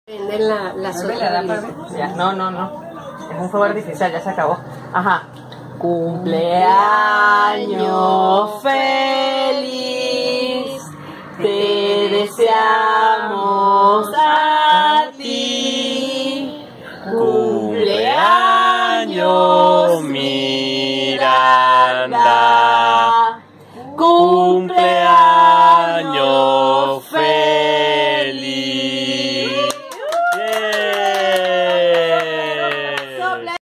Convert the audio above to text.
Prenden las otras luces. Ya, no. Es un fuego artificial, ya se acabó. Ajá. Cumpleaños feliz. Te deseamos a ti.